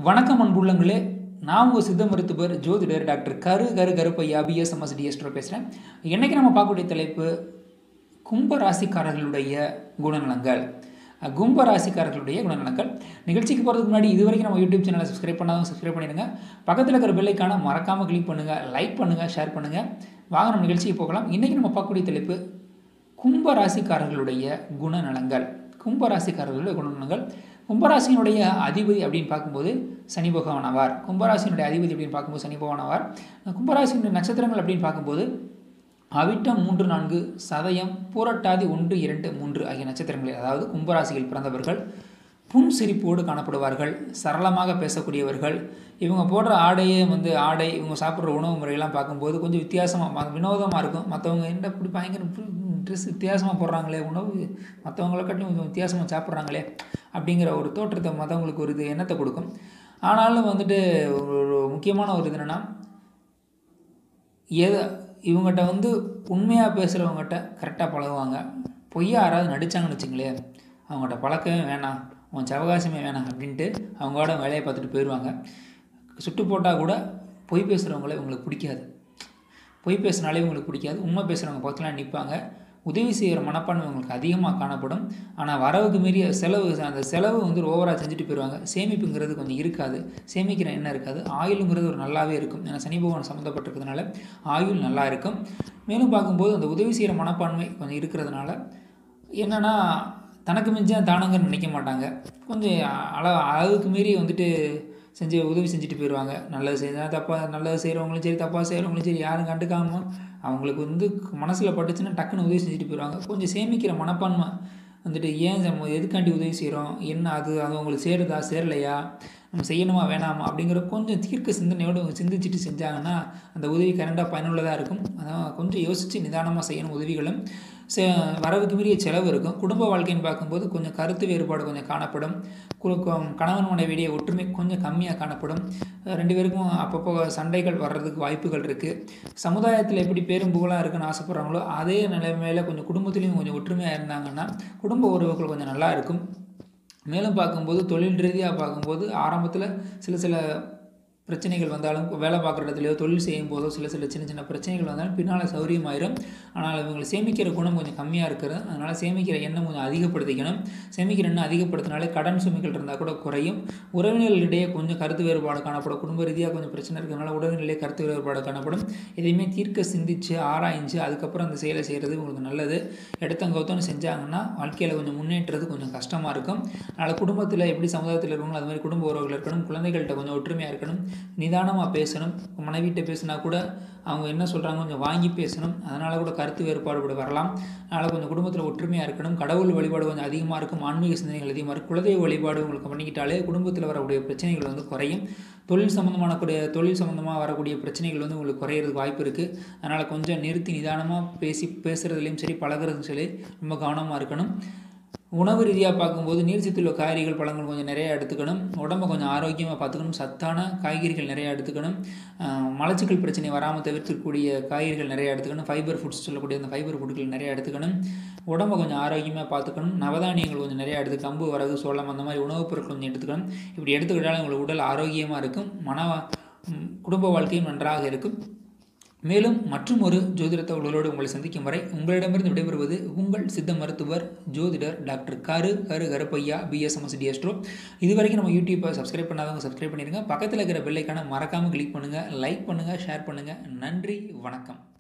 வணக்கம் அன்புள்ளங்களே, நான் உங்கள் சித்த மருத்துவர் ஜோதிடர் டாக்டர்.கர B.S.M.S.D.Astro பேசுகிறேன். இன்றைக்கி நம்ம பார்க்கக்கூடிய தலைப்பு கும்ப ராசிக்காரர்களுடைய குணநலங்கள். நிகழ்ச்சிக்கு போகிறதுக்கு முன்னாடி இதுவரைக்கும் நம்ம யூடியூப் சேனலை சப்ஸ்கிரைப் பண்ணாலும் சப்ஸ்கிரைப் பண்ணிடுங்க. பக்கத்தில் இருக்கிற பெல் ஐகானை மறக்காமல் கிளிக் பண்ணுங்கள், லைக் பண்ணுங்கள், ஷேர் பண்ணுங்கள். வாங்க நம்ம நிகழ்ச்சிக்கு போகலாம். இன்றைக்கி நம்ம பார்க்கக்கூடிய தலைப்பு கும்ப ராசிக்காரர்களுடைய குணநலங்கள். கும்பராசியினுடைய அதிபதி அப்படின்னு பார்க்கும்போது சனி பகவான் ஆவார். கும்பராசியினுடைய அதிபதி அப்படின்னு பார்க்கும்போது சனி பகவான் ஆவார். கும்பராசியினுடைய நட்சத்திரங்கள் அப்படின்னு பார்க்கும்போது அவிட்டம் 3, 4, சதயம், பூரட்டாதி 1, 2, 3 ஆகிய நட்சத்திரங்களில், அதாவது கும்பராசியில் பிறந்தவர்கள் புன் சிரிப்போடு காணப்படுவார்கள். சரளமாக பேசக்கூடியவர்கள். இவங்க போடுற ஆடையே ஆடை, இவங்க சாப்பிட்ற உணவு முறையெல்லாம் பார்க்கும்போது கொஞ்சம் வித்தியாசமாக வினோதமாக இருக்கும். மற்றவங்க என்ன இப்படி பயங்கர ட்ரெஸ் வித்தியாசமாக போடுறாங்களே, உணவு மற்றவங்களை காட்டிலும் கொஞ்சம் வித்தியாசமாக சாப்பிட்றாங்களே அப்படிங்கிற ஒரு தோற்றத்தை மற்றவங்களுக்கு ஒரு இது எண்ணத்தை கொடுக்கும். ஆனாலும் ஒரு முக்கியமான ஒரு இது என்னென்னா, இவங்ககிட்ட உண்மையாக பேசுகிறவங்ககிட்ட கரெக்டாக பழகுவாங்க. பொய்யா யாராவது நடித்தாங்கன்னு வச்சுங்களேன், அவங்ககிட்ட பழக்கமே வேணாம், உன் அவகாசமே வேணாம் அப்படின்ட்டு அவங்களோட வேலையை பார்த்துட்டு போயிடுவாங்க. சுட்டு போட்டால் கூட பொய் பேசுகிறவங்களே இவங்களுக்கு பிடிக்காது. பொய் பேசுனாலே இவங்களுக்கு பிடிக்காது. உண்மை பேசுகிறவங்க பக்கத்தில் நிற்பாங்க. உதவி செய்கிற மனப்பான்மை உங்களுக்கு அதிகமாக காணப்படும். ஆனால் வரவுக்கு மீறிய செலவு, அந்த செலவு ஓவராக செஞ்சுட்டு போயிடுவாங்க. சேமிப்புங்கிறது கொஞ்சம் இருக்காது. சேமிக்கிற எண்ணம் இருக்காது. ஆயுளுங்கிறது ஒரு நல்லாவே இருக்கும். ஏன்னா சனி பகவான் சம்மந்தப்பட்டிருக்கிறதுனால ஆயுள் நல்லா இருக்கும். மேலும் பார்க்கும்போது அந்த உதவி செய்கிற மனப்பான்மை கொஞ்சம் இருக்கிறதுனால என்னென்னா, தனக்கு மிஞ்ச தானங்கன்னு நினைக்க மாட்டாங்க. கொஞ்சம் அளவுக்கு மீறி உதவி செஞ்சுட்டு போயிடுவாங்க. நல்லது செஞ்சால் நல்லது செய்கிறவங்களும் சரி, தப்பாக செய்கிறவங்களும் சரி, யாரும் கண்டுக்காமல் அவங்களுக்கு மனசில் பட்டுச்சுன்னா டக்குன்னு உதவி செஞ்சுட்டு போயிடுவாங்க. கொஞ்சம் சேமிக்கிற மனப்பான்மை ஏன் எதுக்காண்டி உதவி செய்கிறோம், என்ன அது அவங்களுக்கு சேருதா சேரலையா, நம்ம செய்யணுமா வேணாமா அப்படிங்கிற கொஞ்சம் தீர்க்க சிந்தனையோடு சிந்திச்சுட்டு செஞ்சாங்கன்னா அந்த உதவி கரெக்டாக பயனுள்ளதாக இருக்கும். அதான் கொஞ்சம் யோசித்து நிதானமாக செய்யணும். உதவிகளும் வரவுக்கு மீறிய செலவு இருக்கும். குடும்ப வாழ்க்கைன்னு பார்க்கும்போது கொஞ்சம் கருத்து வேறுபாடு கொஞ்சம் காணப்படும். கணவன் மனைவியுடைய ஒற்றுமை கொஞ்சம் கம்மியாக காணப்படும். 2 பேருக்கும் அப்பப்போ சண்டைகள் வர்றதுக்கு வாய்ப்புகள் இருக்குது. சமுதாயத்தில் எப்படி பேரும் புகழாக இருக்குன்னு ஆசைப்பட்றாங்களோ அதே நிலைமையில் கொஞ்சம் குடும்பத்துலேயும் கொஞ்சம் ஒற்றுமையாக இருந்தாங்கன்னா குடும்ப உறவுகள் கொஞ்சம் நல்லா இருக்கும். மேலும் பார்க்கும்போது தொழில் ரீதியாக பார்க்கும்போது ஆரம்பத்தில் சில பிரச்சனைகள் வந்தாலும், வேலை பார்க்குற இடத்துலையோ தொழில் செய்யும் போதோ சின்ன சின்ன பிரச்சனைகள் வந்தாலும் பின்னால் சௌரியமாயிரும். ஆனால் இவங்களை சேமிக்கிற குணம் கொஞ்சம் கம்மியாக இருக்கிறது. அதனால் சேமிக்கிற எண்ணம் கொஞ்சம் அதிகப்படுத்திக்கணும். சேமிக்கிற எண்ணம் அதிகப்படுத்தினாலே கடன் சுமைகள் இருந்தால் கூட குறையும். உறவினர்களிடையே கொஞ்சம் கருத்து வேறுபாடு காணப்படும். குடும்ப ரீதியாக கொஞ்சம் பிரச்சனை இருக்கிறதுனால உறவினர்களிடையே கருத்து வேறுபாடு காணப்படும். எதையுமே தீர்க்க சிந்தித்து ஆராய்ஞ்சு அதுக்கப்புறம் அந்த செயலை செய்கிறது உங்களுக்கு நல்லது. எடுத்தங்கவுத்தோன்னு செஞ்சாங்கன்னா வாழ்க்கையில் கொஞ்சம் முன்னேற்றது கொஞ்சம் கஷ்டமாக இருக்கும். அதனால் குடும்பத்தில் எப்படி சமுதாயத்தில் இருக்கணும் அது மாதிரி குடும்ப உறவுகள் இருக்கணும். குழந்தைகள்கிட்ட கொஞ்சம் ஒற்றுமையாக இருக்கணும். நிதானமாக பேசணும். மனைவிட்ட பேசினா கூட அவங்க என்ன சொல்கிறாங்க கொஞ்சம் வாங்கி பேசணும். அதனால் கூட கருத்து வேறுபாடு வரலாம். அதனால் கொஞ்சம் குடும்பத்தில் ஒற்றுமையாக இருக்கணும். கடவுள் வழிபாடு கொஞ்சம் அதிகமாக இருக்கும். ஆன்மீக சிந்தனைகள் அதிகமாக இருக்கும். குலதெய்வ வழிபாடு உங்களுக்கு பண்ணிக்கிட்டாலே குடும்பத்தில் வரக்கூடிய பிரச்சனைகள் குறையும். தொழில் சம்மந்தமாக வரக்கூடிய பிரச்சனைகள் உங்களுக்கு குறையிறதுக்கு வாய்ப்பு இருக்குது. அதனால் கொஞ்சம் நிறுத்தி நிதானமாக பேசுகிறதுலையும் சரி, பழகிறதும் சரி ரொம்ப கவனமாக இருக்கணும். உணவு ரீதியாக பார்க்கும்போது நீர்ச்சத்துள்ள காய்கறிகள், பழங்கள் கொஞ்சம் நிறையா எடுத்துக்கணும். உடம்பை கொஞ்சம் ஆரோக்கியமாக பார்த்துக்கணும். சத்தான காய்கறிகள் நிறையா எடுத்துக்கணும். மலச்சிக்கல் பிரச்சனை வராமல் தவிர்க்கக்கூடிய காய்கறிகள் நிறையா எடுத்துக்கணும். ஃபைபர் ஃபுட்ஸ் சொல்லக்கூடிய அந்த ஃபைபர் ஃபுட்டுகள் நிறையா எடுத்துக்கணும். உடம்பை கொஞ்சம் ஆரோக்கியமாக பார்த்துக்கணும். நவதானியங்கள் கொஞ்சம் நிறையா கம்பு, வரகு, சோளம் அந்த மாதிரி உணவுப் பொருட்கள் கொஞ்சம் எடுத்துக்கணும். இப்படி எடுத்துக்கிட்டாலும் உங்களுக்கு உடல் ஆரோக்கியமாக இருக்கும். குடும்ப வாழ்க்கையும் நன்றாக இருக்கும். மேலும் மற்றும் ஒரு ஜோதிட தகவல்களோடு உங்களை சந்திக்கும் வரை உங்களிடமிருந்து விடைபெறுவது உங்கள் சித்த மருத்துவர் ஜோதிடர் டாக்டர்.கர B.S.M.S.D.Astro. இதுவரைக்கும் நம்ம யூடியூப்பை சப்ஸ்கிரைப் பண்ணாதவங்க சப்ஸ்கிரைப் பண்ணிடுங்க. பக்கத்தில் இருக்கிற பெல் ஐகானை மறக்காமல் கிளிக் பண்ணுங்கள், லைக் பண்ணுங்கள், ஷேர் பண்ணுங்கள். நன்றி, வணக்கம்.